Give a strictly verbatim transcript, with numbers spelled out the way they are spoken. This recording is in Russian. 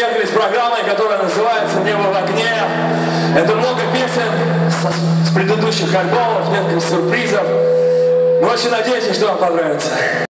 приехали с программой, которая называется «Небо в огне». Это много песен с, с предыдущих альбомов, несколько сюрпризов. Мы очень надеемся, что вам понравится.